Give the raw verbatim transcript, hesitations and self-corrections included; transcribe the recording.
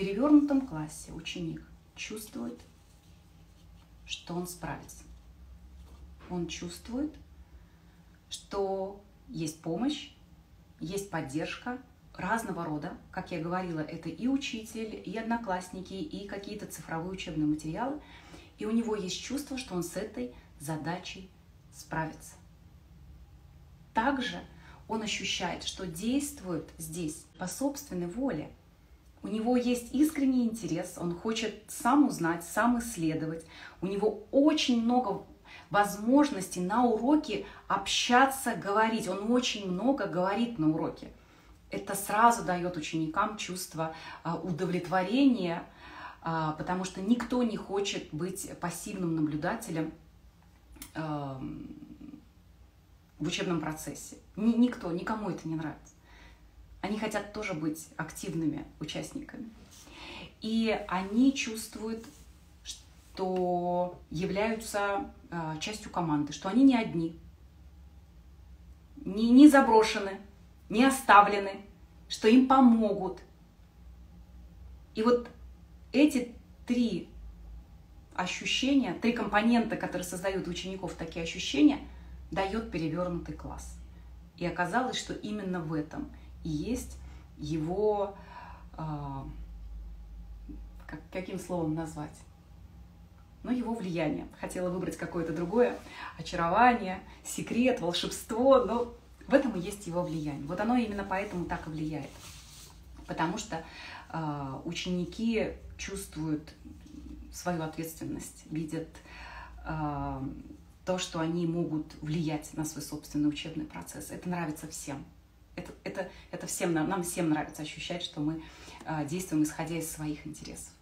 перевернутом классе ученик чувствует, что он справится. Он чувствует, что есть помощь, есть поддержка разного рода. Как я говорила, это и учитель, и одноклассники, и какие-то цифровые учебные материалы. И у него есть чувство, что он с этой задачей справится. Также он ощущает, что действует здесь по собственной воле. У него есть искренний интерес, он хочет сам узнать, сам исследовать. У него очень много возможностей на уроке общаться, говорить. Он очень много говорит на уроке. Это сразу дает ученикам чувство удовлетворения, потому что никто не хочет быть пассивным наблюдателем в учебном процессе. Никто, никому это не нравится. Они хотят тоже быть активными участниками. И они чувствуют, что являются частью команды, что они не одни, не, не заброшены, не оставлены, что им помогут. И вот эти три ощущения, три компонента, которые создают у учеников такие ощущения, дает перевернутый класс. И оказалось, что именно в этом и есть его, э, как, каким словом назвать, ну, его влияние. Хотела выбрать какое-то другое, очарование, секрет, волшебство, но в этом и есть его влияние. Вот оно именно поэтому так и влияет. Потому что э, ученики чувствуют свою ответственность, видят э, то, что они могут влиять на свой собственный учебный процесс. Это нравится всем. Это, это, это всем нам, нам всем нравится ощущать, что мы э, действуем, исходя из своих интересов.